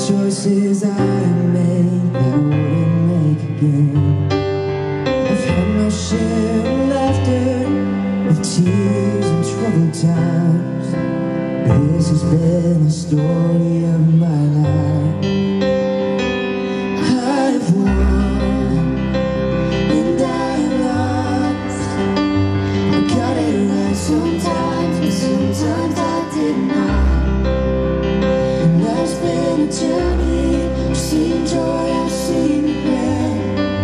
choices I made that I wouldn't make again. I've had my share of laughter, of tears and troubled times. This has been the story of my life. I've won and I've lost. I got it right sometimes, but sometimes I did not. And life's been a journey, I've seen joy, I've seen regret.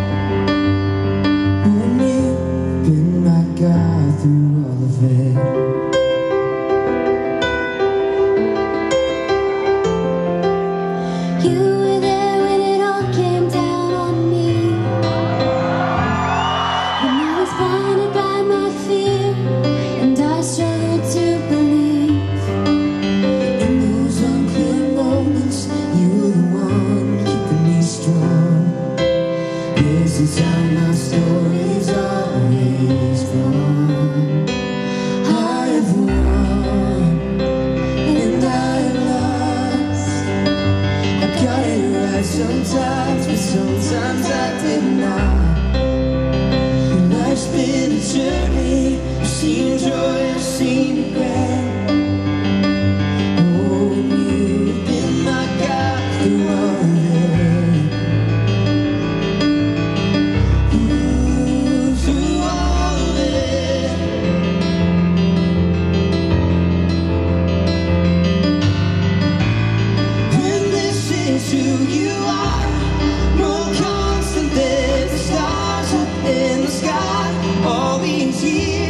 And you've been my guide through all of it. You were there when it all came down on me, when I was blinded by my fear and I struggled to believe. In those unclear moments, you were the one keeping me strong. This is how my story's always gone. I've won and I've lost. I got it right sometimes, but sometimes I did not. And life's been a journey, I've seen joy, I've seen regret. Oh, you've been my guide through all of it. Ooh, through all of it. And this is who you are, more constant than the stars up in the sky. All these years